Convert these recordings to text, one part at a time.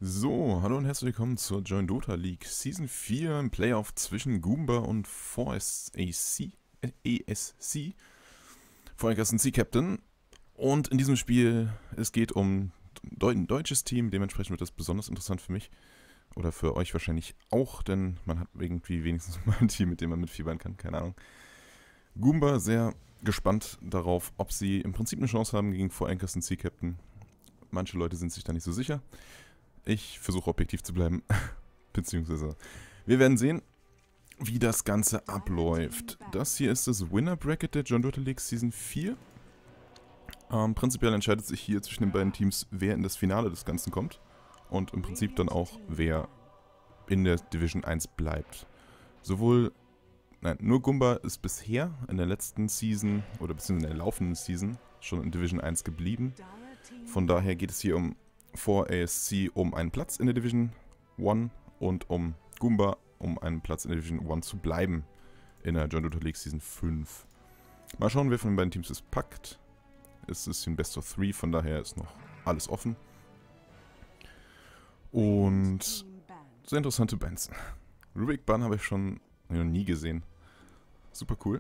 So, hallo und herzlich willkommen zur joinDOTA League Season 4 im Playoff zwischen Goomba und 4SAC, ESC, Vorhergestern C-Captain. Und in diesem Spiel, es geht um ein deutsches Team, dementsprechend wird das besonders interessant für mich. Oder für euch wahrscheinlich auch, denn man hat irgendwie wenigstens mal ein Team, mit dem man mitfiebern kann, keine Ahnung. Goomba sehr gespannt darauf, ob sie im Prinzip eine Chance haben gegen Vorhergestern C-Captain. Manche Leute sind sich da nicht so sicher. Ich versuche objektiv zu bleiben, beziehungsweise wir werden sehen, wie das Ganze abläuft. Das hier ist das Winner Bracket der joinDOTA League Season 4. Prinzipiell entscheidet sich hier zwischen den beiden Teams, wer in das Finale des Ganzen kommt und im Prinzip dann auch, wer in der Division 1 bleibt. Nur Goomba ist bisher in der letzten Season, oder beziehungsweise in der laufenden Season, schon in Division 1 geblieben. Von daher geht es hier um 4ASC um einen Platz in der Division 1 und um Goomba um einen Platz in der Division 1 zu bleiben in der joinDOTA League Season 5. Mal schauen, wer von den beiden Teams es packt. Es ist ein Best of 3, von daher ist noch alles offen. Und sehr interessante Bands. Rubik Ban habe ich schon noch nie gesehen. Super cool.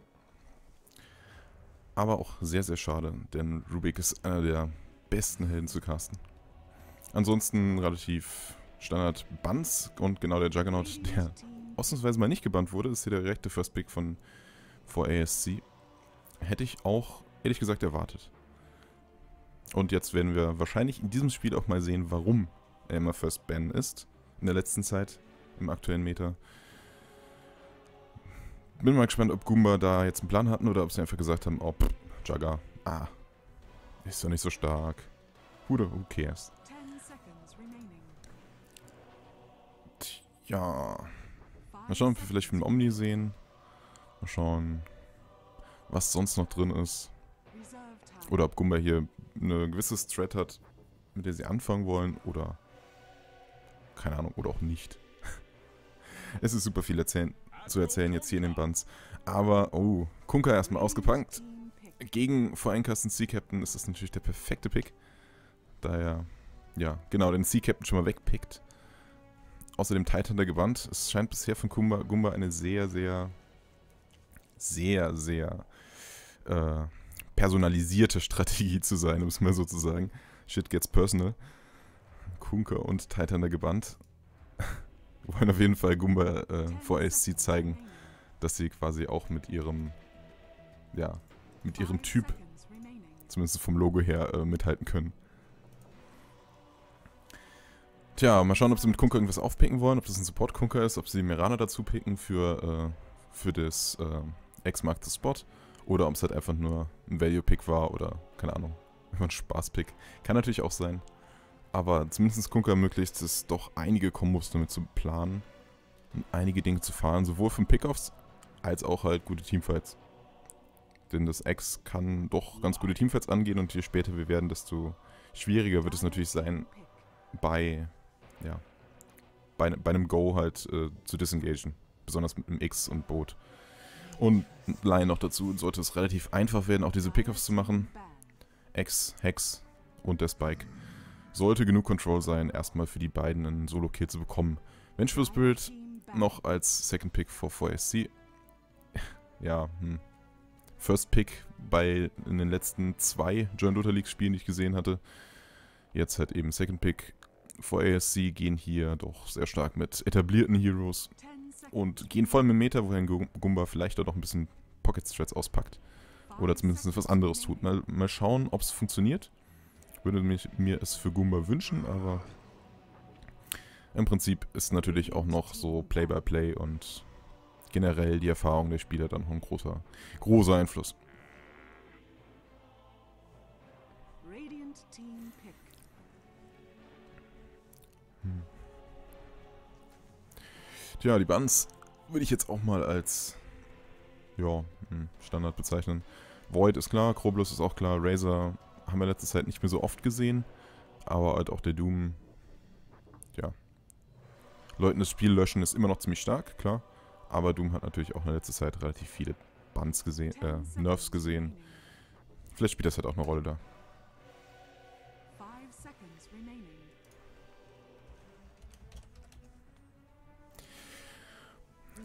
Aber auch sehr, sehr schade, denn Rubik ist einer der besten Helden zu casten. Ansonsten relativ Standard Bans und genau der Juggernaut, der ausnahmsweise mal nicht gebannt wurde, ist hier der direkte First Pick von 4ASC. Hätte ich auch, ehrlich gesagt, erwartet. Und jetzt werden wir wahrscheinlich in diesem Spiel auch mal sehen, warum er immer First Ban ist. In der letzten Zeit, im aktuellen Meta. Bin mal gespannt, ob Goomba da jetzt einen Plan hatten oder ob sie einfach gesagt haben, oh, Jugger, ist doch nicht so stark. Who cares? Ja. Mal schauen, ob wir vielleicht einen Omni sehen. Mal schauen, was sonst noch drin ist. Oder ob Goomba hier eine gewisse Strat hat, mit der sie anfangen wollen. Oder, keine Ahnung, oder auch nicht. Es ist super viel zu erzählen jetzt hier in den Bands. Aber, oh, Kunka erstmal ausgepackt. Gegen Voreinkasten C-Captain ist das natürlich der perfekte Pick. Da er, ja, genau, den C-Captain schon mal wegpickt. Außerdem Titan der gebannt. Es scheint bisher von Goomba eine sehr personalisierte Strategie zu sein, um es mal so zu sagen. Shit gets personal. Kunka und Titan der gebannt. Wollen auf jeden Fall Goomba vor ASC zeigen, dass sie quasi auch mit ihrem, ja, mit ihrem Typ, zumindest vom Logo her, mithalten können. Tja, mal schauen, ob sie mit Kunka irgendwas aufpicken wollen, ob das ein Support-Kunka ist, ob sie Mirana dazu picken für das X-Mark the Spot oder ob es halt einfach nur ein Value-Pick war oder, keine Ahnung, einfach ein Spaß-Pick. Kann natürlich auch sein, aber zumindest Kunka ermöglicht es doch einige Kombos damit zu planen und einige Dinge zu fahren, sowohl von Pickoffs als auch halt gute Teamfights. Denn das X kann doch ganz gute Teamfights angehen und je später wir werden, desto schwieriger wird es natürlich sein, bei einem Go halt zu disengagen. Besonders mit einem X und Boot. Und Line noch dazu sollte es relativ einfach werden, auch diese Pickoffs zu machen. X, Hex und der Spike. Sollte genug Control sein, erstmal für die beiden einen Solo-Kill zu bekommen. Vengeful Spirit noch als Second Pick for 4SC. Ja, First Pick in den letzten 2 joinDOTA League Spielen, die ich gesehen hatte. Jetzt halt eben Second Pick. 4ASC gehen hier doch sehr stark mit etablierten Heroes und gehen voll mit dem Meta, wohin Goomba vielleicht auch noch ein bisschen Pocket Strats auspackt. Oder zumindest was anderes tut. Mal schauen, ob es funktioniert. Ich würde mir es für Goomba wünschen, aber im Prinzip ist natürlich auch noch so Play-by-Play und generell die Erfahrung der Spieler dann noch ein großer Einfluss. Tja, die Bans würde ich jetzt auch mal als Standard bezeichnen. Void ist klar, Kroblus ist auch klar, Razor haben wir letzte Zeit nicht mehr so oft gesehen, aber halt auch der Doom, ja. Leuten das Spiel löschen ist immer noch ziemlich stark, klar, aber Doom hat natürlich auch in der letzten Zeit relativ viele Bans gesehen, Nerfs gesehen. Vielleicht spielt das halt auch eine Rolle da.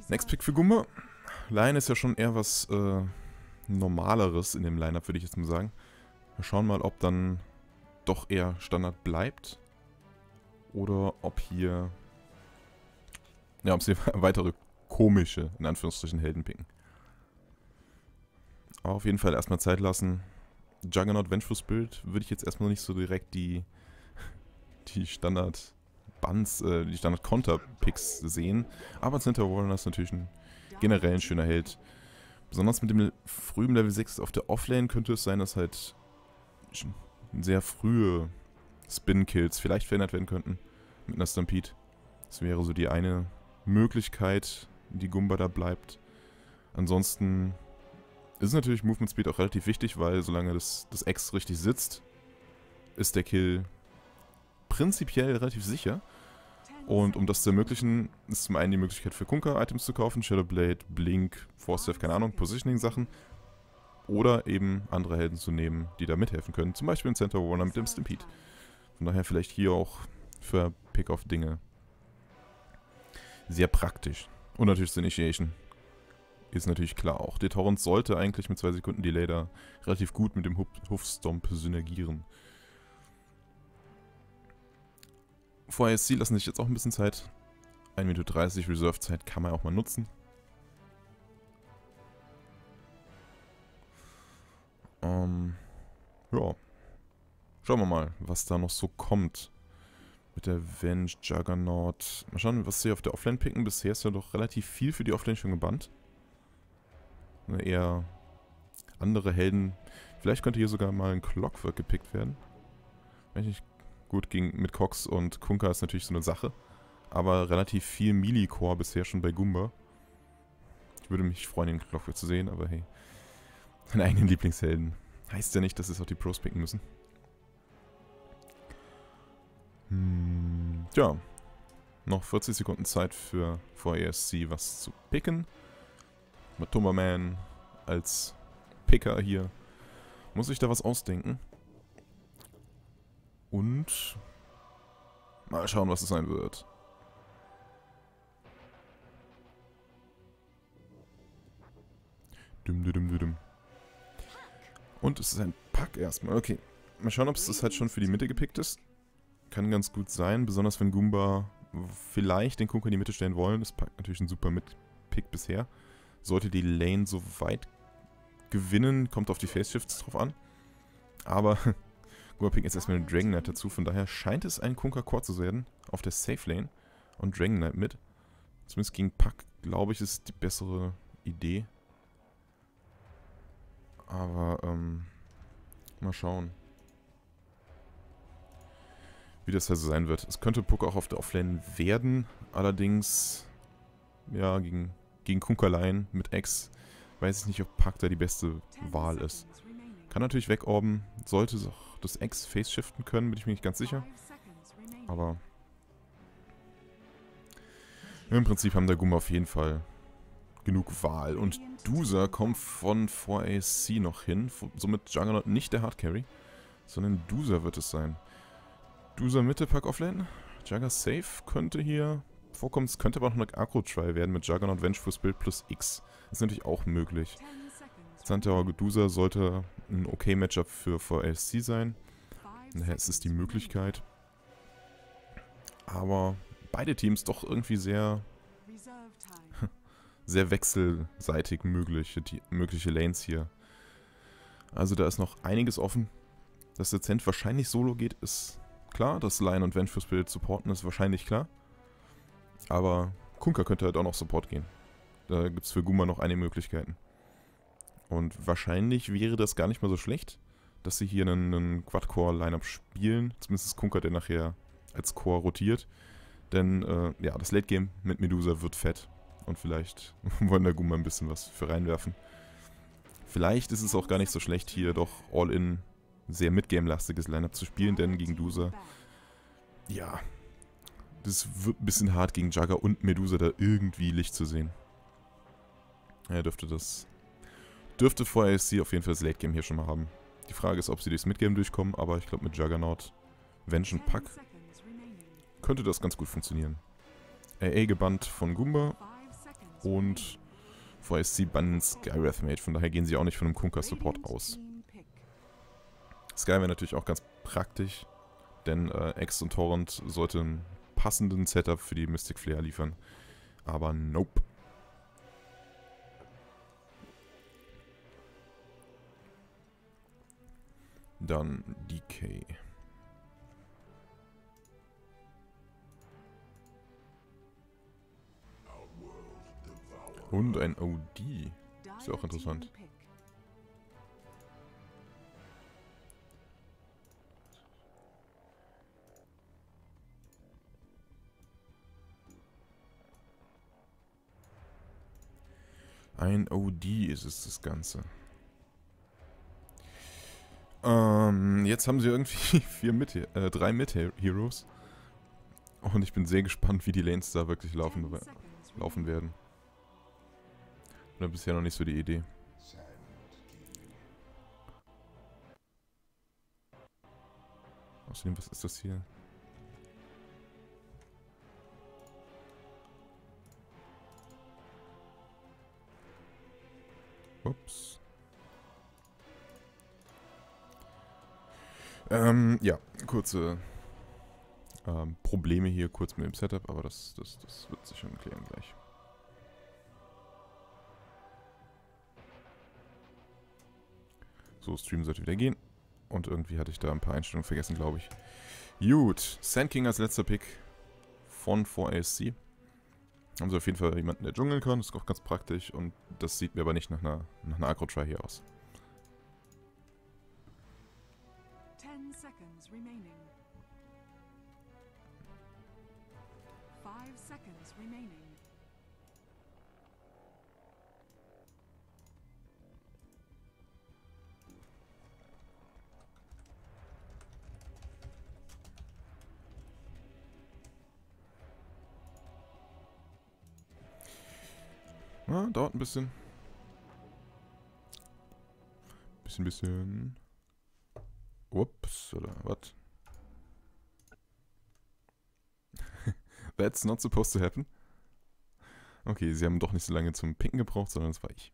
Next Pick für Goomba. Line ist ja schon eher was Normaleres in dem Lineup, würde ich jetzt mal sagen. Wir schauen mal, ob dann doch eher Standard bleibt. Oder ob hier... Ja, ob sie weitere komische, in Anführungsstrichen, Helden picken. Aber auf jeden Fall erstmal Zeit lassen. Juggernaut Vengeful Bild würde ich jetzt erstmal nicht so direkt die Standard-Buns, die Standard-Konter-Picks sehen. Aber Center Warner ist natürlich generell ein schöner Held. Besonders mit dem frühen Level 6 auf der Offlane könnte es sein, dass halt sehr frühe Spin-Kills vielleicht verändert werden könnten mit einer Stampede. Das wäre so die eine Möglichkeit, die Goomba da bleibt. Ansonsten ist natürlich Movement Speed auch relativ wichtig, weil solange das X richtig sitzt, ist der Kill prinzipiell relativ sicher. Und um das zu ermöglichen, ist zum einen die Möglichkeit für Kunkka-Items zu kaufen, Shadowblade, Blink, Force Staff, keine Ahnung, Positioning-Sachen. Oder eben andere Helden zu nehmen, die da mithelfen können. Zum Beispiel ein Center Warner mit dem Stampede. Von daher vielleicht hier auch für Pick-Off-Dinge sehr praktisch. Und natürlich das Initiation. Ist natürlich klar auch. Der Torrent sollte eigentlich mit 2 Sekunden Delay da relativ gut mit dem Hoofstomp synergieren. Vor ISC lassen sich jetzt auch ein bisschen Zeit. 1 Minute 30 Reserve-Zeit kann man auch mal nutzen. Ja. Schauen wir mal, was da noch so kommt. Mit der Venge, Juggernaut. Mal schauen, was sie auf der Offlane picken. Bisher ist ja doch relativ viel für die Offlane schon gebannt. Eher andere Helden. Vielleicht könnte hier sogar mal ein Clockwork gepickt werden. Wenn ich nicht gut, mit Cox und Kunkka ist natürlich so eine Sache. Aber relativ viel Melee-Core bisher schon bei Goomba. Ich würde mich freuen, den Clockwork zu sehen, aber hey. Seine eigenen Lieblingshelden. Heißt ja nicht, dass es auch die Pros picken müssen. Tja. Noch 40 Sekunden Zeit für ESC was zu picken. Matumba-Man als Picker hier. Muss ich da was ausdenken? Und mal schauen, was es sein wird. Und es ist ein Pack erstmal. Okay. Mal schauen, ob es das halt schon für die Mitte gepickt ist. Kann ganz gut sein, besonders wenn Goomba vielleicht den Kunkka in die Mitte stellen wollen. Das packt natürlich ein super Pick bisher. Sollte die Lane so weit gewinnen, kommt auf die Phase Shifts drauf an. Aber Goomba pickt jetzt erstmal einen Dragon Knight dazu, von daher scheint es ein Kunkka Core zu werden auf der Safe Lane und Dragon Knight mit. Zumindest gegen Pack, glaube ich, ist die bessere Idee. Aber, mal schauen, wie das also sein wird. Es könnte Puck auch auf der Offlane werden, allerdings, ja, gegen Kunkka Line mit X, weiß ich nicht, ob Puck da die beste Wahl ist. Kann natürlich wegorben, sollte auch das X Face shiften können, bin ich mir nicht ganz sicher. Aber im Prinzip haben der Goomba auf jeden Fall genug Wahl. Und Dusa kommt von 4AC noch hin, somit Juggernaut nicht der Hardcarry, sondern Dusa wird es sein. Dusa Mitte, Pack Offlane, Jugger safe könnte hier vorkommen, es könnte aber auch noch eine Agro-Try werden mit Juggernaut Vengeful Spirit plus X. Das ist natürlich auch möglich. Santiago Dusa sollte ein okay Matchup für 4AC sein. Daher ist es die Möglichkeit. Aber beide Teams doch irgendwie sehr wechselseitig mögliche Lanes hier. Also da ist noch einiges offen. Dass der Zent wahrscheinlich solo geht, ist klar. Dass Lion und Vengeful Spirit supporten, ist wahrscheinlich klar. Aber Kunkka könnte halt auch noch Support gehen. Da gibt es für Goomba noch einige Möglichkeiten. Und wahrscheinlich wäre das gar nicht mal so schlecht, dass sie hier einen Quad-Core-Lineup spielen. Zumindest ist Kunkka, der nachher als Core rotiert. Denn, ja, das Late-Game mit Medusa wird fett. Und vielleicht wollen da Goomba ein bisschen was für reinwerfen. Vielleicht ist es auch gar nicht so schlecht, hier doch All-In sehr Midgame-lastiges Lineup zu spielen, denn gegen Dusa, ja, das wird ein bisschen hart gegen Jugger und Medusa da irgendwie Licht zu sehen. Ja, dürfte vorher sie auf jeden Fall das Late-Game hier schon mal haben. Die Frage ist, ob sie durchs Midgame durchkommen, aber ich glaube mit Juggernaut, Venge und Pack könnte das ganz gut funktionieren. AA gebannt von Goomba. und VSC bannen Skywrath-Mate. Von daher gehen sie auch nicht von einem Kunkka-Support aus. Sky wäre natürlich auch ganz praktisch, denn X und Torrent sollte einen passenden Setup für die Mystic Flare liefern. Aber nope. Dann DK. Und ein OD. Ist ja auch interessant. Ein OD ist es, das Ganze. Jetzt haben sie irgendwie 3 Mid-Heroes. Und ich bin sehr gespannt, wie die Lanes da wirklich laufen werden. Oder bisher noch nicht so die Idee. Außerdem, was ist das hier? Ups. Ja, kurze Probleme hier kurz mit dem Setup, aber das wird sich schon klären gleich. So, Stream sollte wieder gehen. Und irgendwie hatte ich da ein paar Einstellungen vergessen, glaube ich. Gut, Sand King als letzter Pick von 4ASC. Haben sie auf jeden Fall jemanden, der dschungeln kann, ist auch ganz praktisch. Und das sieht mir aber nicht nach einer Agro-Try hier aus. 10 seconds remaining. 5 seconds remaining. Ja, dauert ein bisschen. Bisschen. Ups, oder was? That's not supposed to happen. Okay, sie haben doch nicht so lange zum Picken gebraucht, sondern das war ich.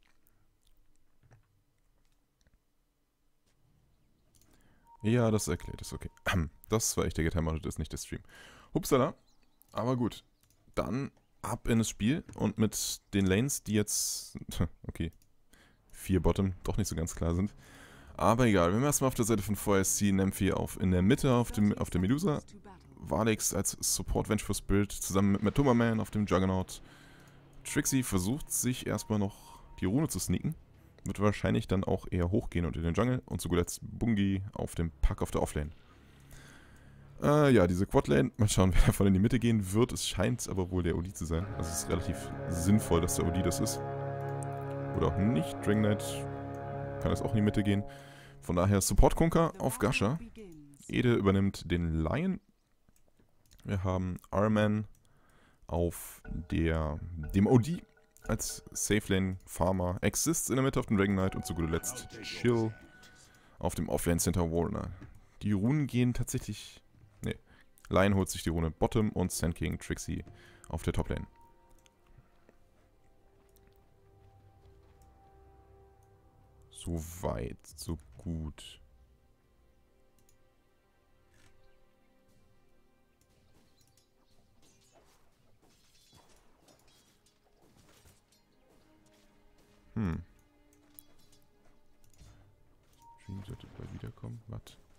Ja, das erklärt es, okay. Das war echt der Getimer, das ist nicht der Stream. Hupsala. Aber gut. Dann ab in das Spiel und mit den Lanes, die jetzt, okay, 4 Bottom, doch nicht so ganz klar sind. Aber egal, wir haben erstmal auf der Seite von 4SC Nemphi in der Mitte auf der Medusa. Valix als Support Vengeful Spirit zusammen mit Matuma-Man auf dem Juggernaut. Trixie versucht sich erstmal noch die Rune zu sneaken. Wird wahrscheinlich dann auch eher hochgehen und in den Jungle. Und zu guter Letzt Bungie auf dem Pack auf der Offlane. Ja, diese Quadlane. Mal schauen, wer davon in die Mitte gehen wird. Es scheint aber wohl der OD zu sein. Also es ist relativ sinnvoll, dass der OD das ist. Oder auch nicht. Dragon Knight kann das auch in die Mitte gehen. Von daher Support Kunkka auf Gasha. Ede übernimmt den Lion. Wir haben Arman auf dem OD als Safe Lane Farmer. Exists in der Mitte auf dem Dragon Knight und zu guter Letzt Chill auf dem Offlane Center Warner. Die Runen gehen tatsächlich. Ne. Lion holt sich die Rune Bottom und Sand King Trixie auf der Toplane. So weit, so gut. Stream sollte bald wiederkommen. Was?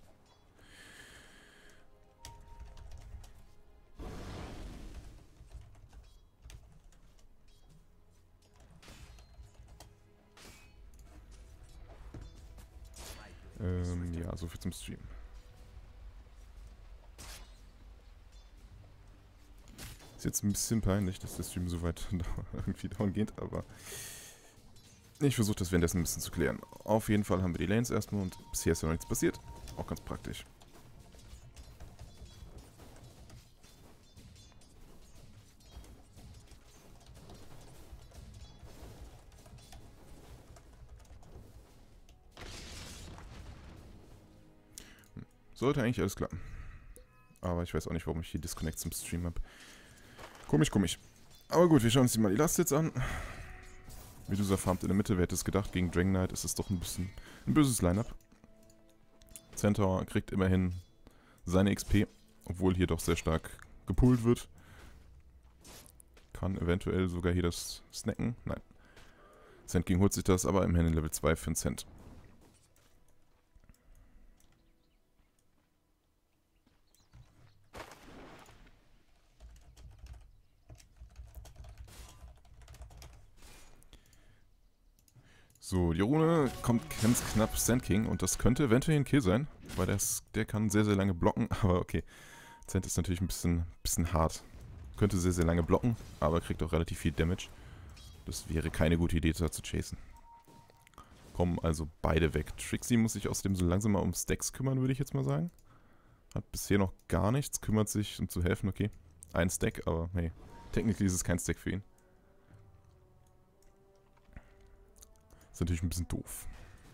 Ja, so viel zum Stream. Ist jetzt ein bisschen peinlich, dass der Stream so weit irgendwie down geht, aber ich versuche das währenddessen ein bisschen zu klären. Auf jeden Fall haben wir die Lanes erstmal und bisher ist ja noch nichts passiert. Auch ganz praktisch. Sollte eigentlich alles klappen. Aber ich weiß auch nicht, warum ich hier Disconnect zum Stream habe. Komisch, komisch. Aber gut, wir schauen uns die mal die Last jetzt an. Medusa farmt in der Mitte, wer hätte es gedacht, gegen Dragon Knight ist es doch ein bisschen ein böses Line-Up. Centaur kriegt immerhin seine XP, obwohl hier doch sehr stark gepult wird. Kann eventuell sogar hier das snacken. Nein. Sand King holt sich das, aber immerhin in Level 2 für einen Cent. So, die Rune kommt ganz knapp Sand King und das könnte eventuell ein Kill sein, weil der kann sehr, sehr lange blocken, aber okay. Sand ist natürlich ein bisschen hart. Könnte sehr, sehr lange blocken, aber kriegt auch relativ viel Damage. Das wäre keine gute Idee, da zu chasen. Kommen also beide weg. Trixie muss sich außerdem so langsam mal um Stacks kümmern, würde ich jetzt mal sagen. Hat bisher noch gar nichts, kümmert sich, um zu helfen, okay. Ein Stack, aber hey, technically ist es kein Stack für ihn. Ist natürlich ein bisschen doof.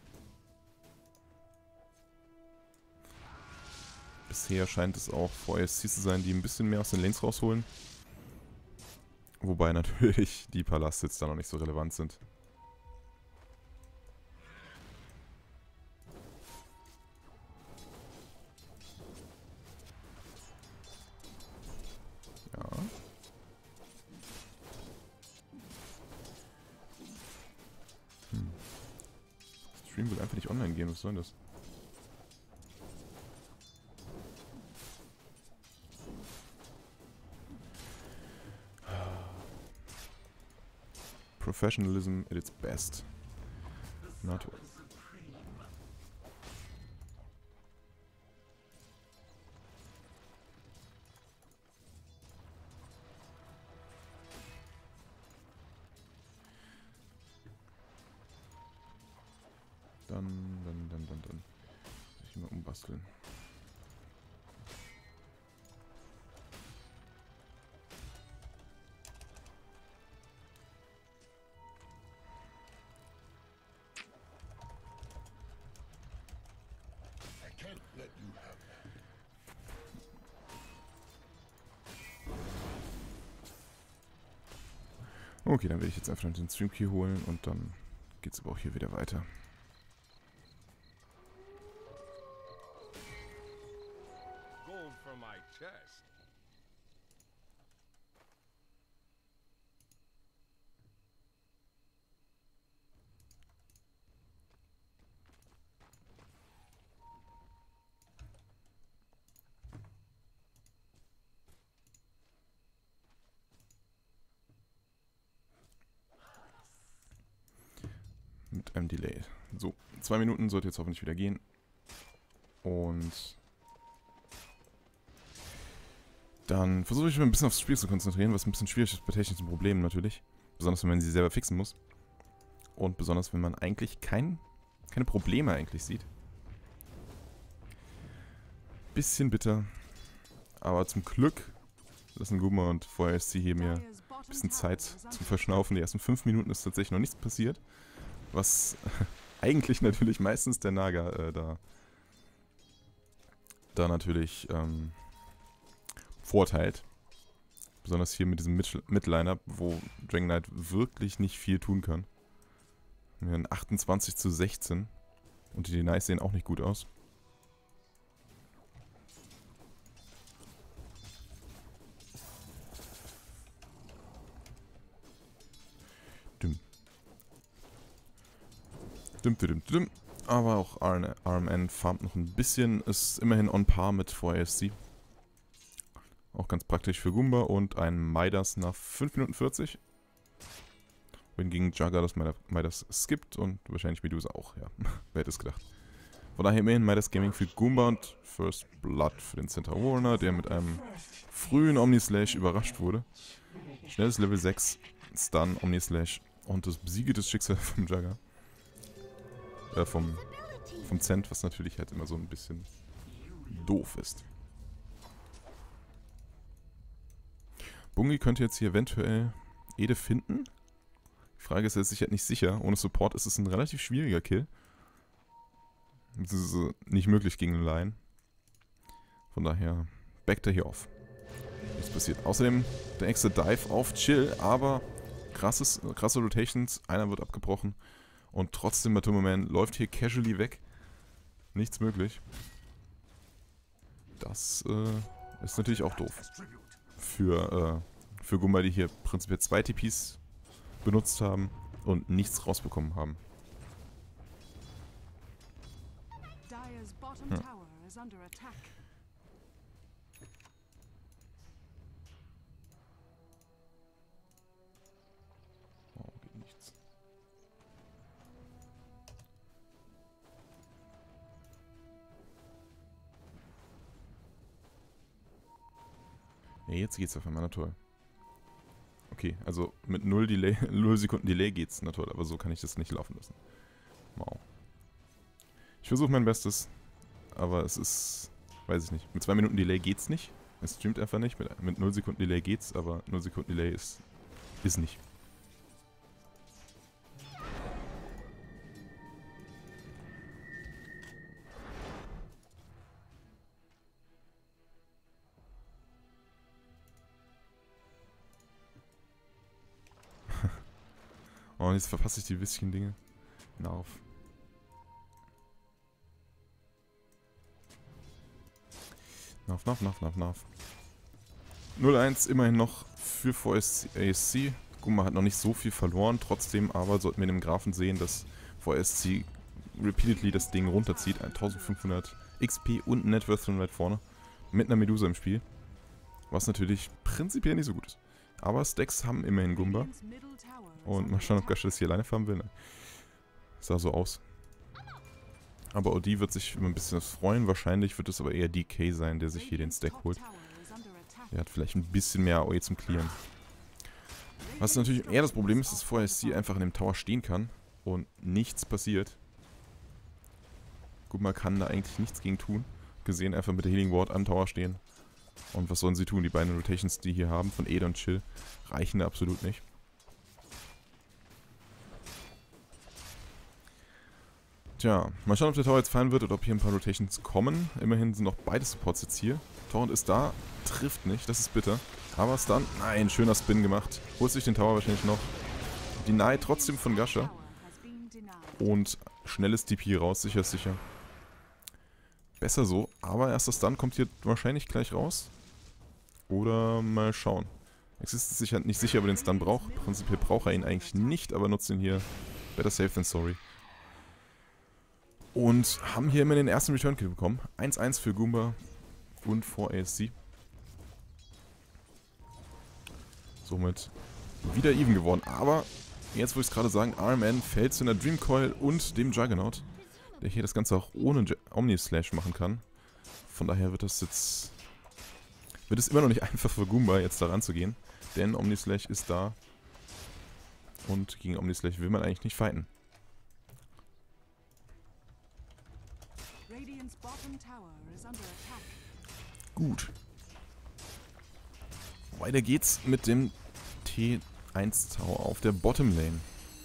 Bisher scheint es auch VSC zu sein, die ein bisschen mehr aus den Lanes rausholen. Wobei natürlich die Palast jetzt da noch nicht so relevant sind. Ja. Stream will einfach nicht online gehen, was soll das? Professionalism at its best. Na toll. Dann. Ich mal umbasteln. Okay, dann werde ich jetzt einfach den Stream Key holen und dann geht's aber auch hier wieder weiter. Mit einem Delay. So, 2 Minuten sollte jetzt hoffentlich wieder gehen. Und dann versuche ich mich ein bisschen aufs Spiel zu konzentrieren, was ein bisschen schwierig ist bei technischen Problemen natürlich. Besonders wenn man sie selber fixen muss. Und besonders wenn man eigentlich keine Probleme eigentlich sieht. Bisschen bitter. Aber zum Glück lassen Goomba und VSC hier mir ein bisschen Zeit zum Verschnaufen. Die ersten 5 Minuten ist tatsächlich noch nichts passiert. Was eigentlich natürlich meistens der Naga da natürlich vorteilt. Besonders hier mit diesem Mid-Line-Up, wo Dragon Knight wirklich nicht viel tun kann. Wir haben 28:16 und die Denies sehen auch nicht gut aus. Aber auch RMN farmt noch ein bisschen, ist immerhin on par mit VASC. Auch ganz praktisch für Goomba und ein Midas nach 5 Minuten 40. Hingegen Jugger das Midas skippt und wahrscheinlich Medusa auch, ja. Wer hätte es gedacht. Von daher immerhin Midas Gaming für Goomba und First Blood für den Centaur Warner, der mit einem frühen Omnislash überrascht wurde. Schnelles Level 6, Stun, Omnislash und das besiegte Schicksal vom Jugger. Vom Cent, was natürlich halt immer so ein bisschen doof ist. Bungi könnte jetzt hier eventuell Ede finden. Die Frage ist, er ist sich halt nicht sicher. Ohne Support ist es ein relativ schwieriger Kill. Das ist nicht möglich gegen eine Line. Von daher backt er hier auf. Nichts passiert. Außerdem der nächste Dive auf Chill, aber krasse Rotations. Einer wird abgebrochen. Und trotzdem Matumberman läuft hier casually weg. Nichts möglich. Das ist natürlich auch doof. Für Goomba, die hier prinzipiell 2 TPs benutzt haben und nichts rausbekommen haben. Oh, geht nichts. Ja, jetzt geht's auf einmal, na toll. Okay, also mit 0 Sekunden Delay geht's, na toll, aber so kann ich das nicht laufen lassen. Wow. Ich versuche mein Bestes, aber es ist, weiß ich nicht, mit 2 Minuten Delay geht's nicht. Es streamt einfach nicht, mit 0 Sekunden Delay geht's, aber 0 Sekunden Delay ist nicht. Oh, und jetzt verpasse ich die bisschen Dinge. Auf. Nauf. 0-1 immerhin noch für VSC. Goomba hat noch nicht so viel verloren, trotzdem aber sollten wir in dem Graphen sehen, dass VSC repeatedly das Ding runterzieht. 1500 XP und Net Worth von weit vorne. Mit einer Medusa im Spiel. Was natürlich prinzipiell nicht so gut ist. Aber Stacks haben immerhin Goomba. Und mal schauen, ob Gasha das hier alleine fahren will. Sah so aus. Aber OD wird sich immer ein bisschen freuen. Wahrscheinlich wird es aber eher DK sein, der sich hier den Stack holt. Der hat vielleicht ein bisschen mehr AOE zum Clearen. Was natürlich eher das Problem ist, dass VSC einfach in dem Tower stehen kann und nichts passiert. Goomba kann da eigentlich nichts gegen tun. Gesehen einfach mit der Healing Ward am Tower stehen. Und was sollen sie tun? Die beiden Rotations, die hier haben, von Eda und Chill, reichen da absolut nicht. Tja, mal schauen, ob der Tower jetzt fallen wird oder ob hier ein paar Rotations kommen. Immerhin sind noch beide Supports jetzt hier. Torrent ist da, trifft nicht, das ist bitter. Aber Stun, nein, schöner Spin gemacht. Holt sich den Tower wahrscheinlich noch. Deny trotzdem von Gasha. Und schnelles TP raus, sicher ist sicher. Besser so, aber erster Stun kommt hier wahrscheinlich gleich raus. Oder mal schauen. Exist ist sich halt nicht sicher, ob er den Stun braucht. Prinzipiell braucht er ihn eigentlich nicht, aber nutzt ihn hier. Better safe than sorry. Und haben hier immer den ersten Return-Kill bekommen. 1-1 für Goomba und vor ASC. Somit wieder even geworden. Aber jetzt würde ich es gerade sagen, RMN fällt zu einer Dream Coil und dem Juggernaut, der hier das Ganze auch ohne Omni-Slash machen kann. Von daher wird es immer noch nicht einfach für Goomba jetzt da ranzugehen. Denn Omni-Slash ist da. Und gegen Omni-Slash will man eigentlich nicht fighten. Gut. Weiter geht's mit dem T1 Tower auf der Bottom Lane.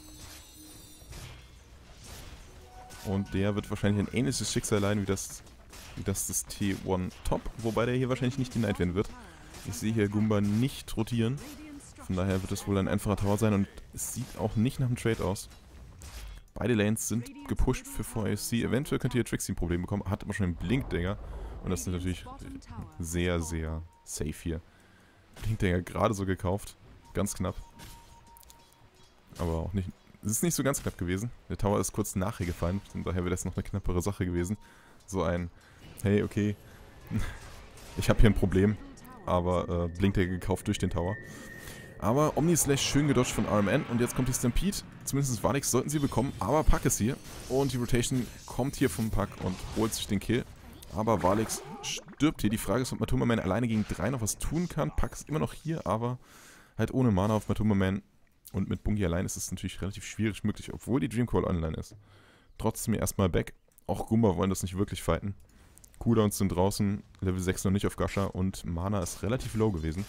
Und der wird wahrscheinlich ein ähnliches Schicksal leiden wie das des T1 Top, wobei der hier wahrscheinlich nicht denied werden wird. Ich sehe hier Goomba nicht rotieren. Von daher wird es wohl ein einfacher Tower sein und es sieht auch nicht nach einem Trade aus. Beide Lanes sind gepusht für VSC. Eventuell könnte hier Trixie ein Problem bekommen. Hat aber schon einen Blink-Dagger. Und das ist natürlich sehr, sehr safe hier. Blink-Dagger gerade so gekauft. Ganz knapp. Aber auch nicht. Es ist nicht so ganz knapp gewesen. Der Tower ist kurz nachher gefallen. Von daher wäre das noch eine knappere Sache gewesen. So ein, hey, okay, ich habe hier ein Problem. Aber Blink-Dagger gekauft durch den Tower. Aber Omni-Slash schön gedodged von RMN. Und jetzt kommt die Stampede. Zumindest Valix sollten sie bekommen. Aber Puck ist hier. Und die Rotation kommt hier vom Puck und holt sich den Kill. Aber Valix stirbt hier. Die Frage ist, ob Matumberman alleine gegen 3 noch was tun kann. Puck ist immer noch hier, aber halt ohne Mana auf Matumberman. Und mit Bungie allein ist es natürlich relativ schwierig möglich, obwohl die Dream Call online ist. Trotzdem erstmal back. Auch Goomba wollen das nicht wirklich fighten. Cooldowns sind draußen. Level 6 noch nicht auf Gasha. Und Mana ist relativ low gewesen.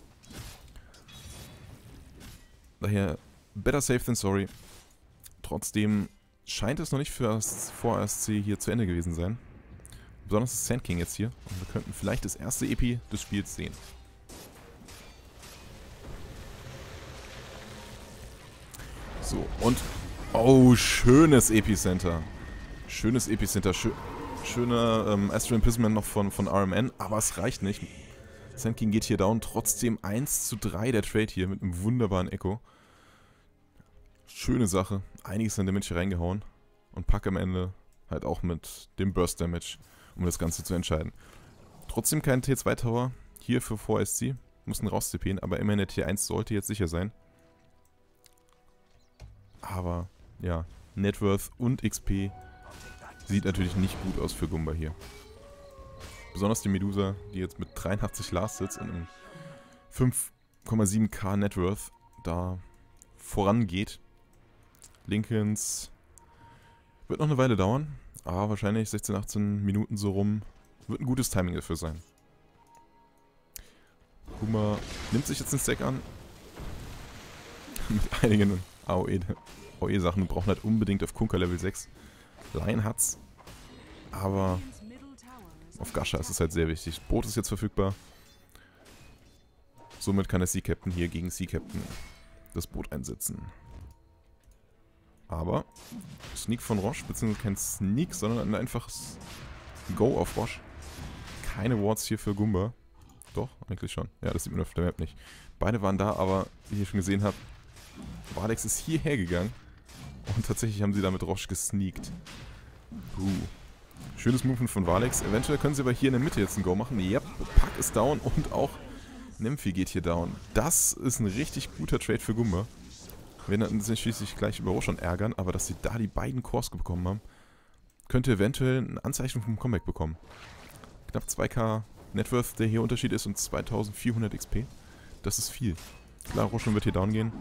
Daher, better safe than sorry. Trotzdem scheint es noch nicht für vor ASC hier zu Ende gewesen sein. Besonders das Sand King jetzt hier. Und wir könnten vielleicht das erste EP des Spiels sehen. So, und... Oh, schönes Epicenter. Schönes Epicenter. Schöner Astral Imprisonment noch von RMN, aber es reicht nicht. Sand King geht hier down. Trotzdem 1:3 der Trade hier mit einem wunderbaren Echo. Schöne Sache. Einiges an Damage hier reingehauen. Und Pack am Ende halt auch mit dem Burst Damage, um das Ganze zu entscheiden. Trotzdem kein T2 Tower hier für 4SC. Mussten raus CPen, aber immerhin der T1 sollte jetzt sicher sein. Aber ja, Networth und XP sieht natürlich nicht gut aus für Goomba hier. Besonders die Medusa, die jetzt mit 83 Last sitzt und einem 5,7k Networth da vorangeht. Lincolns wird noch eine Weile dauern, aber wahrscheinlich 16, 18 Minuten so rum. Wird ein gutes Timing dafür sein. Goomba nimmt sich jetzt einen Stack an. Mit einigen AOE-Sachen. Brauchen halt unbedingt auf Kunkka Level 6. Lion hat's. Aber auf Gasha ist es halt sehr wichtig. Das Boot ist jetzt verfügbar. Somit kann der Sea Captain hier gegen Sea Captain das Boot einsetzen. Aber Sneak von Roche, beziehungsweise kein Sneak, sondern ein einfaches Go auf Roche. Keine Wards hier für Goomba. Doch, eigentlich schon. Ja, das sieht man auf der Map nicht. Beide waren da, aber wie ihr schon gesehen habt, Valex ist hierher gegangen. Und tatsächlich haben sie da mit Roche gesneakt. Schönes Movement von Valex. Eventuell können sie aber hier in der Mitte jetzt ein Go machen. Yep, Pack ist down und auch Nymphi geht hier down. Das ist ein richtig guter Trade für Goomba. Wir werden sich schließlich gleich über Roche schon ärgern, aber dass sie da die beiden Cores bekommen haben, könnte eventuell ein Anzeichen vom Comeback bekommen. Knapp 2k Networth, der hier Unterschied ist, und 2400 XP. Das ist viel. Klar, Roshan wird hier down gehen.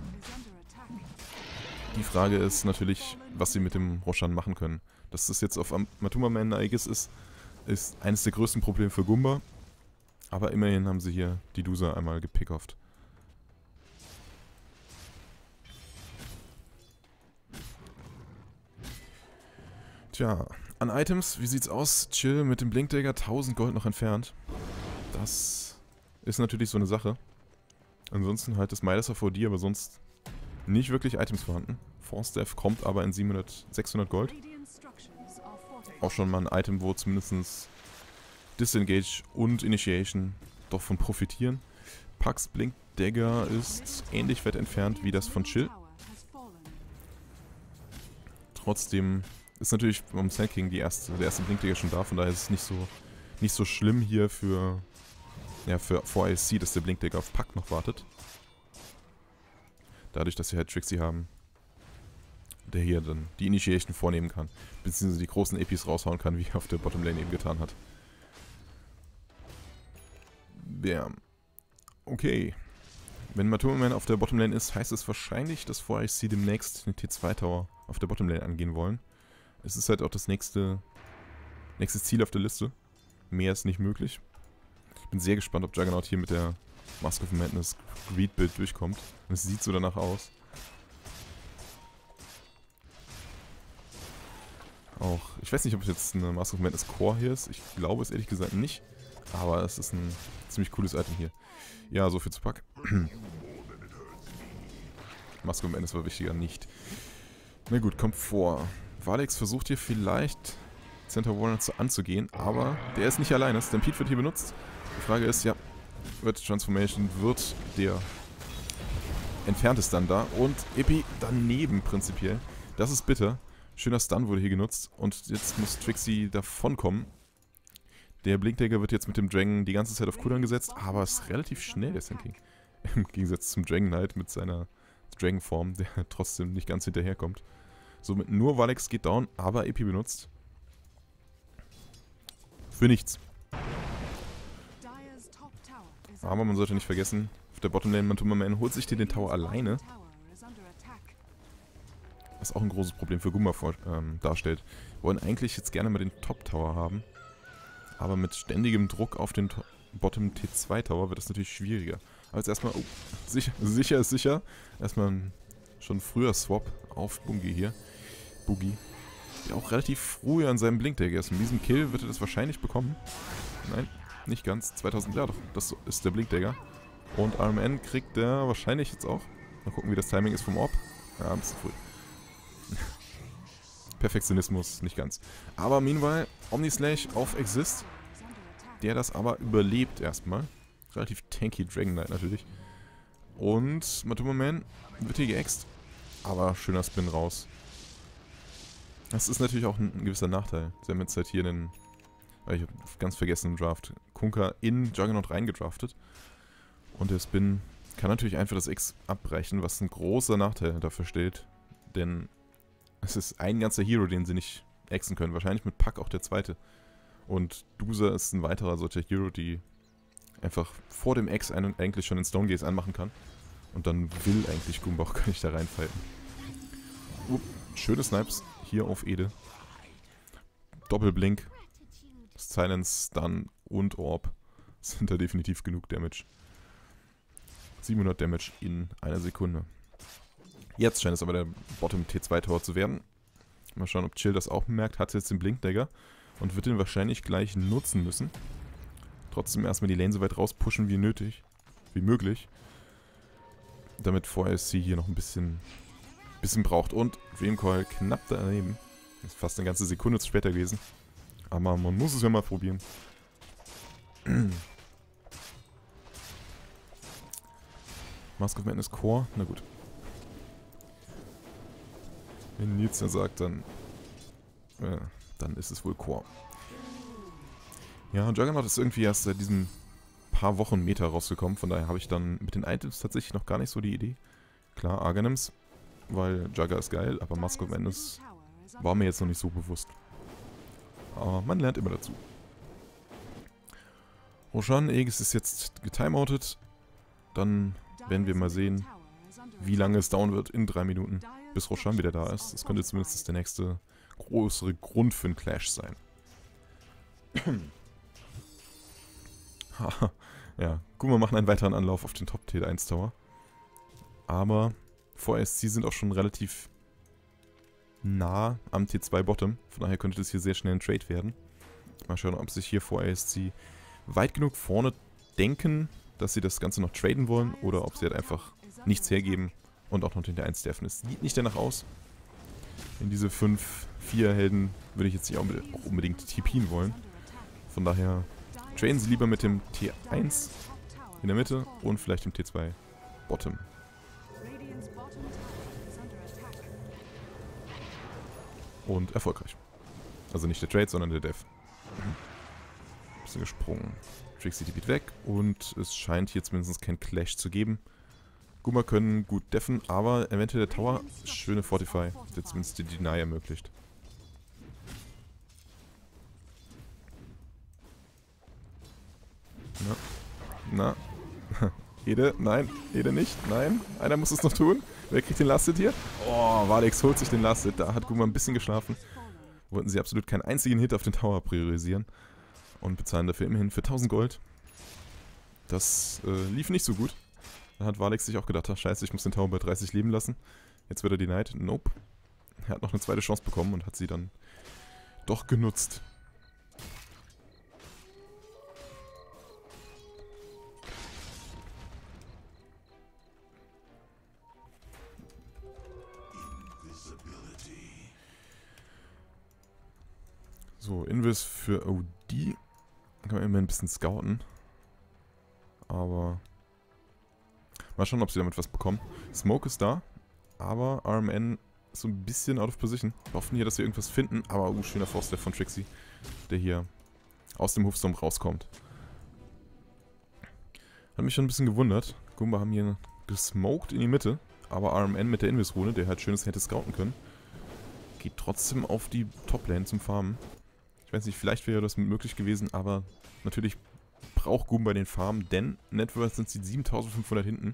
Die Frage ist natürlich, was sie mit dem Roshan machen können. Dass das jetzt auf Matuma Man Aegis ist eines der größten Probleme für Goomba. Aber immerhin haben sie hier die Dusa einmal gepickofft. Tja, an Items, wie sieht's aus? Chill mit dem Blinkdagger, 1000 Gold noch entfernt. Das ist natürlich so eine Sache. Ansonsten halt das Midas VD, aber sonst nicht wirklich Items vorhanden. Force Death kommt aber in 600 Gold. Auch schon mal ein Item, wo zumindest Disengage und Initiation doch von profitieren. Pax Blinkdagger ist ähnlich weit entfernt wie das von Chill. Trotzdem ist natürlich beim Sand King der erste Blinkdagger schon da, von daher ist es nicht so schlimm hier für 4IC, dass der Blinkdagger auf Pack noch wartet. Dadurch, dass sie halt Trixie haben, der hier dann die Initiation vornehmen kann, beziehungsweise die großen EPs raushauen kann, wie er auf der Bottomlane eben getan hat. Bam. Okay. Wenn Matuma Man auf der Bottomlane ist, heißt es wahrscheinlich, dass 4IC demnächst den T2 Tower auf der Bottomlane angehen wollen. Es ist halt auch das nächste Ziel auf der Liste. Mehr ist nicht möglich. Ich bin sehr gespannt, ob Juggernaut hier mit der Mask of Madness Greed-Build durchkommt. Und es sieht so danach aus. Auch, ich weiß nicht, ob es jetzt eine Mask of Madness Core hier ist. Ich glaube es ehrlich gesagt nicht. Aber es ist ein ziemlich cooles Item hier. Ja, so viel zu Pack. Mask of Madness war wichtiger nicht. Na gut, kommt vor. Valex versucht hier vielleicht Center Warner anzugehen, aber der ist nicht alleine. Stampede wird hier benutzt. Die Frage ist, ja, wird Transformation, wird der entfernt ist dann da und Epi daneben prinzipiell. Das ist bitter. Schöner Stun wurde hier genutzt und jetzt muss Trixie davonkommen. Der Blinkdagger wird jetzt mit dem Dragon die ganze Zeit auf Cooldown gesetzt, aber es ist relativ schnell, der Sand King. Im Gegensatz zum Dragon Knight mit seiner Dragon-Form, der trotzdem nicht ganz hinterherkommt. Somit nur Valex geht down, aber Epi benutzt. Für nichts. Aber man sollte nicht vergessen, auf der Bottomlane Matuma Man holt sich den Tower alleine. Was auch ein großes Problem für Goomba darstellt. Wir wollen eigentlich jetzt gerne mal den Top-Tower haben. Aber mit ständigem Druck auf den Bottom T2 Tower wird das natürlich schwieriger. Aber jetzt erstmal, oh, sicher ist sicher. Erstmal ein schon früher Swap auf Bungie hier. Boogie. Der auch relativ früh an seinem Blinkdagger ist. Mit diesem Kill wird er das wahrscheinlich bekommen. Nein, nicht ganz. 2000, ja doch, das ist der Blinkdagger. Und RMN kriegt der wahrscheinlich jetzt auch. Mal gucken, wie das Timing ist vom Orb. Ja, ein bisschen früh. Perfektionismus, nicht ganz. Aber meanwhile, Omnislash auf Exist, der das aber überlebt erstmal. Relativ tanky Dragon Knight natürlich. Und Matuma-Man wird hier geäxt. Aber schöner Spin raus. Das ist natürlich auch ein gewisser Nachteil. Sie haben jetzt halt hier einen, ich habe ganz vergessen im Draft, Kunkka in Juggernaut reingedraftet. Und der Spin kann natürlich einfach das X abbrechen, was ein großer Nachteil dafür stellt. Denn es ist ein ganzer Hero, den sie nicht exen können. Wahrscheinlich mit Puck auch der zweite. Und Dusa ist ein weiterer solcher Hero, die einfach vor dem Ex eigentlich schon den Stone Gaze anmachen kann. Und dann will eigentlich Goomba auch gar nicht da reinfalten. Schöne Snipes hier auf Ede. Doppelblink. Silence, Stun und Orb sind da definitiv genug Damage. 700 Damage in einer Sekunde. Jetzt scheint es aber der Bottom T2 Tower zu werden. Mal schauen, ob Chill das auch merkt. Hat jetzt den Blinkdagger und wird den wahrscheinlich gleich nutzen müssen. Trotzdem erstmal die Lane so weit rauspushen wie nötig. Wie möglich. Damit vorher sie hier noch ein bisschen braucht. Und Dreamcoil knapp daneben. Ist fast eine ganze Sekunde zu später gewesen. Aber man muss es ja mal probieren. Mask of Madness Core? Na gut. Wenn Nils ja sagt, dann ist es wohl Core. Ja, Juggernaut ist irgendwie erst seit diesen paar Wochen Meta rausgekommen. Von daher habe ich dann mit den Items tatsächlich noch gar nicht so die Idee. Klar, Arganims, weil Jugger ist geil, aber Mask of Madness war mir jetzt noch nicht so bewusst. Aber man lernt immer dazu. Roshan, Aegis ist jetzt getimeoutet. Dann werden wir mal sehen, wie lange es dauern wird in 3 Minuten, bis Roshan wieder da ist. Das könnte zumindest der nächste größere Grund für einen Clash sein. Ja, Goomba machen einen weiteren Anlauf auf den Top T1 Tower. Aber VSC sind auch schon relativ nah am T2 Bottom. Von daher könnte das hier sehr schnell ein Trade werden. Mal schauen, ob sich hier vor ASC weit genug vorne denken, dass sie das Ganze noch traden wollen, oder ob sie halt einfach nichts hergeben und auch noch den T1 deffen. Es sieht nicht danach aus. In diese 5-4 Helden würde ich jetzt nicht auch unbedingt TPen wollen. Von daher traden sie lieber mit dem T1 in der Mitte und vielleicht dem T2 Bottom. Und erfolgreich. Also nicht der Trade, sondern der Dev. Bisschen gesprungen. Trixie TP't weg und es scheint hier zumindest kein Clash zu geben. Goomba können gut deffen, aber eventuell der Tower, schöne Fortify, der zumindest die Deny ermöglicht. Na. Ede, nein, Ede nicht, nein. Einer muss es noch tun. Wer kriegt den Lasted hier? Oh, Valix holt sich den Lasted. Da hat Goomba ein bisschen geschlafen. Wollten sie absolut keinen einzigen Hit auf den Tower priorisieren. Und bezahlen dafür immerhin für 1000 Gold. Das lief nicht so gut. Da hat Valix sich auch gedacht, ach scheiße, ich muss den Tower bei 30 leben lassen. Jetzt wird er denied. Nope. Er hat noch eine zweite Chance bekommen und hat sie dann doch genutzt. So, Invis für OD. Kann man immer ein bisschen scouten. Aber mal schauen, ob sie damit was bekommen. Smoke ist da, aber RMN ist so ein bisschen out of position. Wir hoffen hier, dass wir irgendwas finden, aber schöner Force-Step von Trixie, der hier aus dem Hofsturm rauskommt. Hat mich schon ein bisschen gewundert. Goomba haben hier gesmoked in die Mitte, aber RMN mit der Invis-Rune, der halt schönes hätte scouten können, geht trotzdem auf die Top-Lane zum Farmen. Ich weiß nicht, vielleicht wäre das möglich gewesen, aber natürlich braucht Goomba den Farm, denn Networth sind sie 7500 hinten.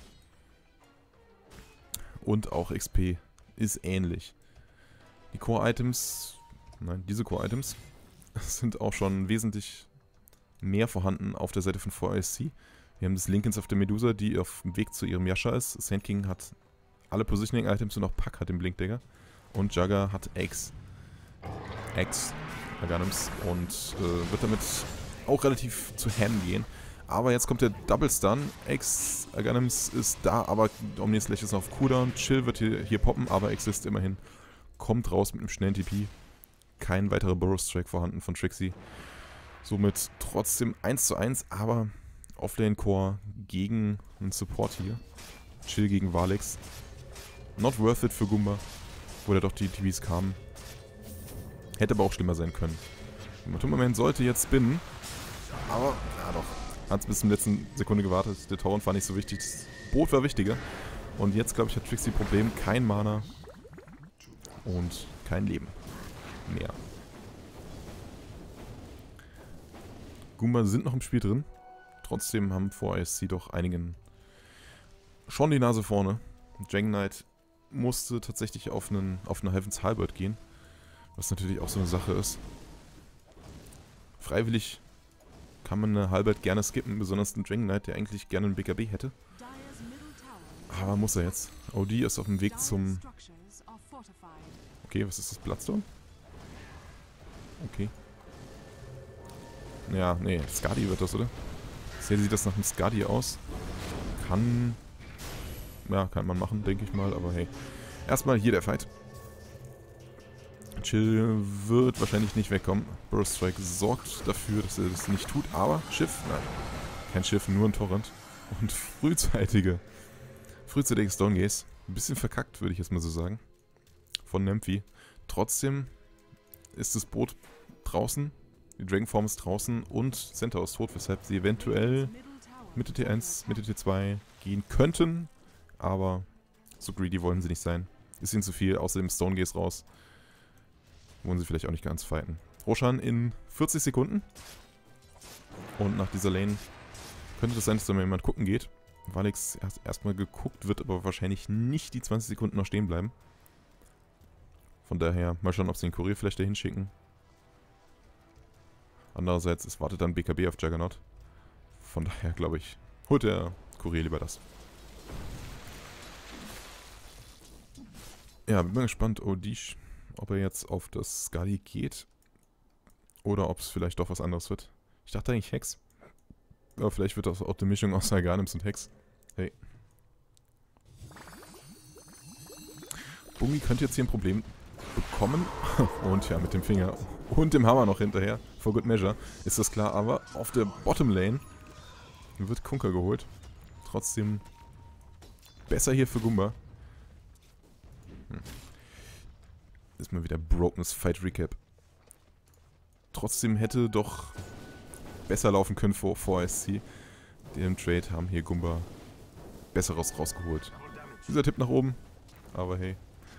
Und auch XP ist ähnlich. Die Core-Items, nein, diese Core-Items sind auch schon wesentlich mehr vorhanden auf der Seite von 4SC. Wir haben das Linkens auf der Medusa, die auf dem Weg zu ihrem Yasha ist. Sand King hat alle Positioning-Items und auch Puck hat den Blinkdagger. Und Jugger hat X Arganims und wird damit auch relativ zu Ham gehen. Aber jetzt kommt der Double Stun. X Aghanim's ist da, aber Omni-Slash ist noch auf Cooldown. Chill wird hier poppen, aber Exist immerhin kommt raus mit einem schnellen TP. Kein weiterer Burrow-Strike vorhanden von Trixie. Somit trotzdem 1:1, aber Offlane-Core gegen einen Support hier. Chill gegen Valix. Not worth it für Goomba, wo da doch die TPs kamen. Hätte aber auch schlimmer sein können. Tummerman sollte jetzt spinnen, aber ja doch. Hat es bis zur letzten Sekunde gewartet. Der Torrent war nicht so wichtig. Das Boot war wichtiger. Und jetzt, glaube ich, hat Trixie Problem. Kein Mana. Und kein Leben mehr. Goomba sind noch im Spiel drin. Trotzdem haben vor ISC doch einigen schon die Nase vorne. Dragon Knight musste tatsächlich auf eine Heaven's Halberd gehen. Was natürlich auch so eine Sache ist. Freiwillig kann man eine Halberd gerne skippen, besonders den Dragon Knight, der eigentlich gerne einen BKB hätte. Aber muss er jetzt. OD ist auf dem Weg zum... Okay, was ist das? Bloodstorm? Okay. Ja, nee, Skadi wird das, oder? Sehr sieht das nach einem Skadi aus. Kann... Ja, kann man machen, denke ich mal, aber hey. Erstmal hier der Fight. Chill wird wahrscheinlich nicht wegkommen. Burst Strike sorgt dafür, dass er das nicht tut, aber Schiff, nein. Kein Schiff, nur ein Torrent. Und frühzeitige Stone Gaze. Ein bisschen verkackt, würde ich jetzt mal so sagen. Von Nemphi. Trotzdem ist das Boot draußen. Die Dragonform ist draußen und Centaur ist tot, weshalb sie eventuell Mitte T1, Mitte T2 gehen könnten. Aber so greedy wollen sie nicht sein. Ist ihnen zu viel, außerdem Stone Gaze raus. Wollen sie vielleicht auch nicht ganz fighten. Roshan in 40 Sekunden. Und nach dieser Lane könnte das sein, dass da mal jemand gucken geht. Valix erstmal geguckt, wird aber wahrscheinlich nicht die 20 Sekunden noch stehen bleiben. Von daher mal schauen, ob sie den Kurier vielleicht dahin schicken. Andererseits, es wartet dann BKB auf Juggernaut. Von daher, glaube ich, holt der Kurier lieber das. Ja, bin mal gespannt, Odish, ob er jetzt auf das Skadi geht. Oder ob es vielleicht doch was anderes wird. Ich dachte eigentlich Hex. Aber vielleicht wird das auch die Mischung aus Aghanim's und Hex. Hey. Bungi könnte jetzt hier ein Problem bekommen. Und ja, mit dem Finger und dem Hammer noch hinterher. For good measure. Ist das klar. Aber auf der Bottom Lane wird Kunker geholt. Trotzdem besser hier für Goomba. Ist mal wieder Broken's Fight Recap. Trotzdem hätte doch besser laufen können vor SC. Den Trade haben hier Goomba Besseres rausgeholt. Dieser Tipp nach oben. Aber hey.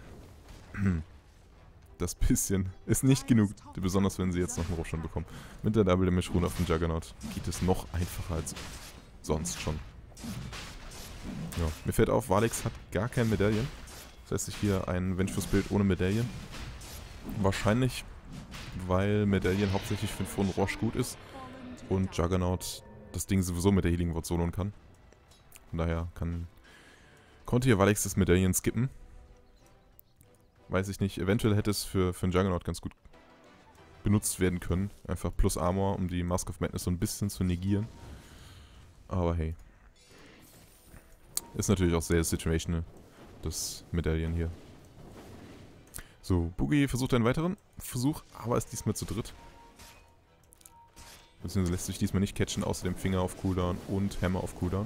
Das bisschen ist nicht genug. Besonders wenn sie jetzt noch einen Rufstand bekommen. Mit der Double Damage Rune auf dem Juggernaut geht es noch einfacher als sonst schon. Ja, mir fällt auf, Valix hat gar kein Medaillen. Das heißt, hier ein Vengeful Spirit ohne Medaillen. Wahrscheinlich, weil Medaillen hauptsächlich für den Von Roche gut ist und Juggernaut das Ding sowieso mit der Healing Word soloen kann. Von daher konnte hier Valix das Medaillen skippen. Weiß ich nicht, eventuell hätte es für einen Juggernaut ganz gut benutzt werden können. Einfach plus Armor, um die Mask of Madness so ein bisschen zu negieren. Aber hey. Ist natürlich auch sehr situational, das Medaillen hier. So, Boogie versucht einen weiteren Versuch, aber ist diesmal zu dritt. Beziehungsweise lässt sich diesmal nicht catchen, außer dem Finger auf Cooldown und Hammer auf Cooldown.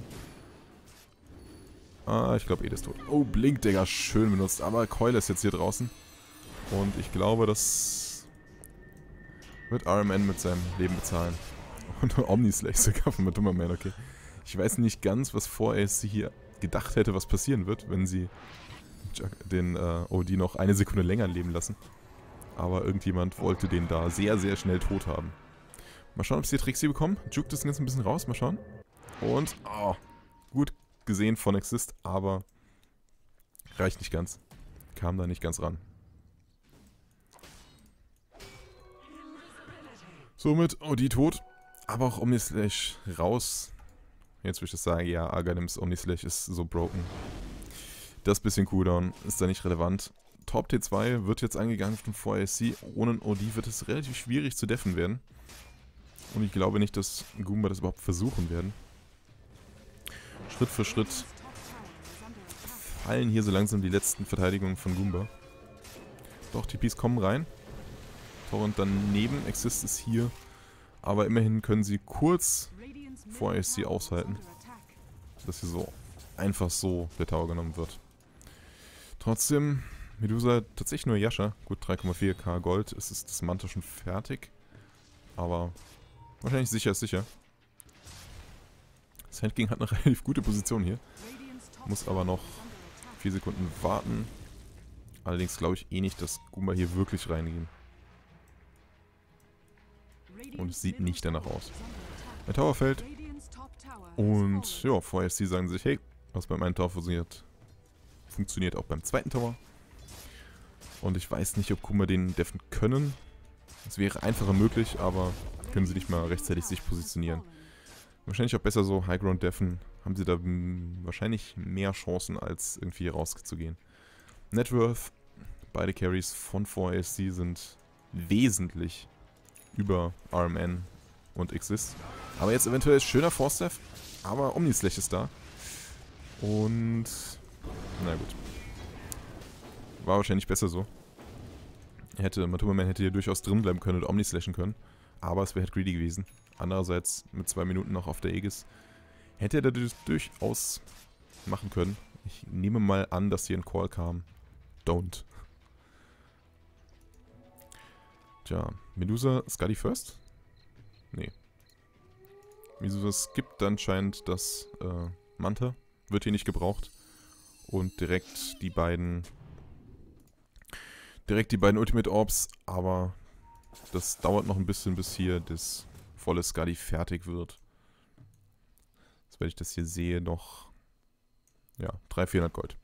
Ah, ich glaube, Ede ist tot. Oh, Blink, Digga, schön benutzt. Aber Keule ist jetzt hier draußen. Und ich glaube, das wird RMN mit seinem Leben bezahlen. Und Omni-Slash sogar von Tummerman, okay. Ich weiß nicht ganz, was vorher sie hier gedacht hätte, was passieren wird, wenn sie den OD noch eine Sekunde länger leben lassen. Aber irgendjemand wollte den da sehr, sehr schnell tot haben. Mal schauen, ob sie Trixie bekommen. Juke das Ganze ein bisschen raus, mal schauen. Und, oh, gut gesehen von Exist, aber reicht nicht ganz. Kam da nicht ganz ran. Somit OD tot, aber auch Omni-Slash raus. Jetzt würde ich das sagen, ja, Aghanim's Omni-Slash ist so broken. Das bisschen Cooldown ist da nicht relevant. Top T2 wird jetzt angegangen von 4SC. Ohne OD wird es relativ schwierig zu deffen werden. Und ich glaube nicht, dass Goomba das überhaupt versuchen werden. Schritt für Schritt fallen hier so langsam die letzten Verteidigungen von Goomba. Doch, TPs kommen rein. Torrent daneben, Exist ist hier. Aber immerhin können sie kurz vor ASC aushalten, dass hier so einfach so der Tower genommen wird. Trotzdem, Medusa tatsächlich nur Yasha. Gut, 3,4k Gold. Es ist das Manta schon fertig. Aber wahrscheinlich sicher ist sicher. Sandking hat eine relativ gute Position hier. Muss aber noch 4 Sekunden warten. Allerdings glaube ich eh nicht, dass Goomba hier wirklich reingehen. Und es sieht nicht danach aus. Der Tower fällt. Und ja, vor ASC sagen sich, hey, was beim einen Tower funktioniert auch beim zweiten Tower. Und ich weiß nicht, ob Goomba den deffen können. Es wäre einfacher möglich, aber können sie nicht mal rechtzeitig sich positionieren. Wahrscheinlich auch besser so Highground deffen. Haben sie da wahrscheinlich mehr Chancen, als irgendwie rauszugehen. Networth, beide Carries von 4ASC sind wesentlich über RMN und Exist. Aber jetzt eventuell schöner Force-Death, aber Omnislash ist da. Und na gut. War wahrscheinlich besser so. Matumbaman hätte hier durchaus drin bleiben können und Omnislashen können. Aber es wäre halt greedy gewesen. Andererseits mit 2 Minuten noch auf der Aegis hätte er das durchaus machen können. Ich nehme mal an, dass hier ein Call kam. Don't. Tja, Medusa, Skadi first? Nee. Medusa skippt anscheinend das Manta. Wird hier nicht gebraucht. Und direkt die beiden Ultimate Orbs, aber das dauert noch ein bisschen, bis hier das volle Skadi fertig wird. Jetzt, wenn ich das hier sehe, noch ja, 300-400 Gold.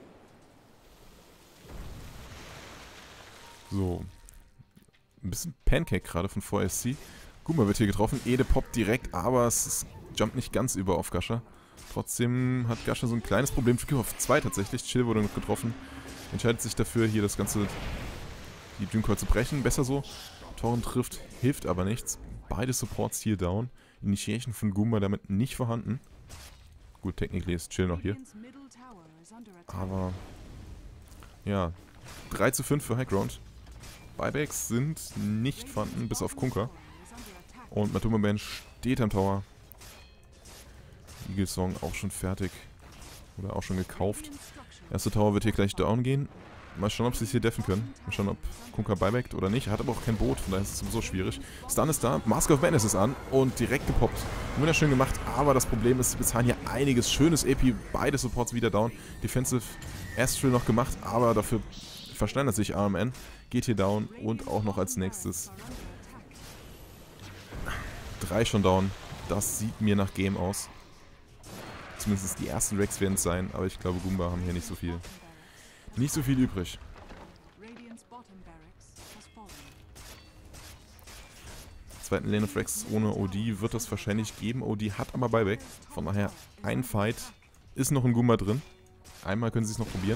So. Ein bisschen Pancake gerade von 4SC. Goomba wird hier getroffen. Ede poppt direkt, aber es jumpt nicht ganz über auf Gasha. Trotzdem hat Gasha so ein kleines Problem. Auf 2 tatsächlich. Chill wurde noch getroffen. Entscheidet sich dafür, hier das Ganze, die Dreamcore zu brechen. Besser so. Torrent trifft, hilft aber nichts. Beide Supports hier down. Initiation von Goomba damit nicht vorhanden. Gut, technically ist Chill noch hier. Aber ja, 3:5 für Highground. Buybacks sind nicht vorhanden, bis auf Kunkka. Und Matumbaman steht am Tower. Eagle-Song auch schon fertig. Oder auch schon gekauft. Erster Tower wird hier gleich down gehen. Mal schauen, ob sie es hier deffen können. Mal schauen, ob Kunkka buybackt oder nicht. Er hat aber auch kein Boot, von daher ist es sowieso schwierig. Stun ist da, Mask of Madness ist an und direkt gepoppt. Wunderschön gemacht, aber das Problem ist, wir zahlen hier einiges. Schönes AP, beide Supports wieder down. Defensive Astral noch gemacht, aber dafür versteinert sich RMN. Geht hier down und auch noch als nächstes 3 schon down. Das sieht mir nach Game aus. Zumindest die ersten Rex werden es sein, aber ich glaube, Goomba haben hier nicht so viel. Nicht so viel übrig. Zweiten Lane of Rex ohne OD wird das wahrscheinlich geben. OD hat aber Buyback. Von daher ein Fight. Ist noch ein Goomba drin. Einmal können sie es noch probieren.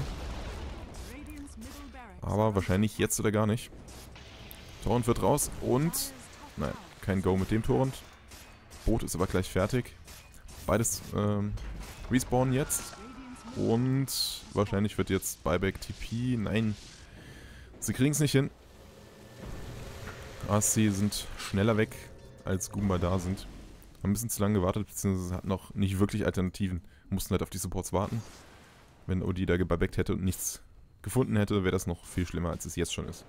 Aber wahrscheinlich jetzt oder gar nicht. Torrent wird raus und... Nein, kein Go mit dem Torrent. Boot ist aber gleich fertig. Beides respawnen jetzt. Und wahrscheinlich wird jetzt Buyback TP. Nein, sie kriegen es nicht hin. ASC sind schneller weg, als Goomba da sind. Haben ein bisschen zu lange gewartet, beziehungsweise hatten noch nicht wirklich Alternativen. Mussten halt auf die Supports warten. Wenn OD da gebuybackt hätte und nichts gefunden hätte, wäre das noch viel schlimmer, als es jetzt schon ist.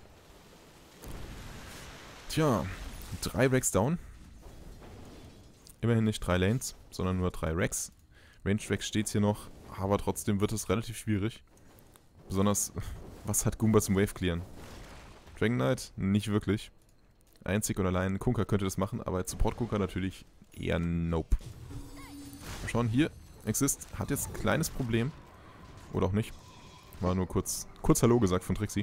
Tja, 3 Rex down. Immerhin nicht 3 Lanes, sondern nur 3 Rex. Range Rex steht hier noch, aber trotzdem wird es relativ schwierig. Besonders, was hat Goomba zum Wave clearen? Dragon Knight? Nicht wirklich. Einzig und allein Kunkka könnte das machen, aber als Support Kunkka natürlich eher nope. Mal schauen, hier, Exist hat jetzt ein kleines Problem. Oder auch nicht. War nur kurz Hallo gesagt von Trixie.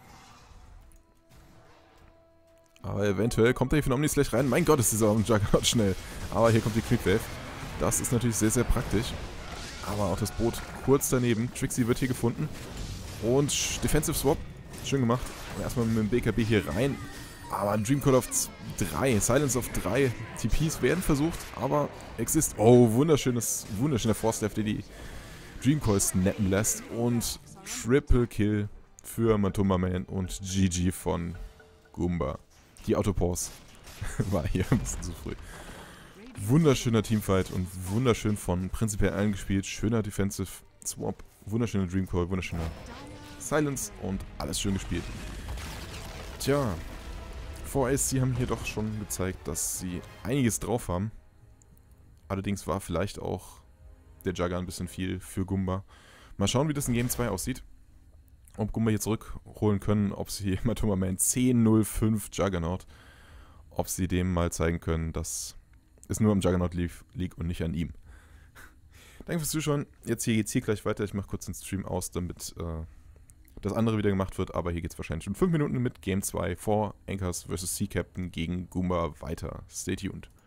Aber eventuell kommt er hier von Omnislash rein. Mein Gott, ist dieser Juggernaut schnell. Aber hier kommt die Quick Wave. Das ist natürlich sehr, sehr praktisch. Aber auch das Boot kurz daneben. Trixie wird hier gefunden. Und Defensive Swap. Schön gemacht. Erstmal mit dem BKB hier rein. Aber ein Dream Coil auf 3, Silence auf 3. TPs werden versucht, aber Exist. Oh, wunderschöner Force-Step, der die Dream Coil snappen lässt. Und Triple Kill für Matumba Man und GG von Goomba. Die Autopause war hier ein bisschen zu früh. Wunderschöner Teamfight und wunderschön von prinzipiell allen gespielt. Schöner Defensive Swap, wunderschöner Dream Coil, wunderschöner Silence und alles schön gespielt. Tja, 4AC haben hier doch schon gezeigt, dass sie einiges drauf haben. Allerdings war vielleicht auch der Jugger ein bisschen viel für Goomba. Mal schauen, wie das in Game 2 aussieht. Ob Goomba hier zurückholen können, ob sie Matumba Man 10-0-5 Juggernaut, ob sie dem mal zeigen können, dass es nur am Juggernaut liegt und nicht an ihm. Danke fürs Zuschauen. Jetzt geht's hier gleich weiter. Ich mache kurz den Stream aus, damit das andere wieder gemacht wird. Aber hier geht's wahrscheinlich schon 5 Minuten mit Game 2 vor Anchors vs. Sea Captain gegen Goomba weiter. Stay tuned.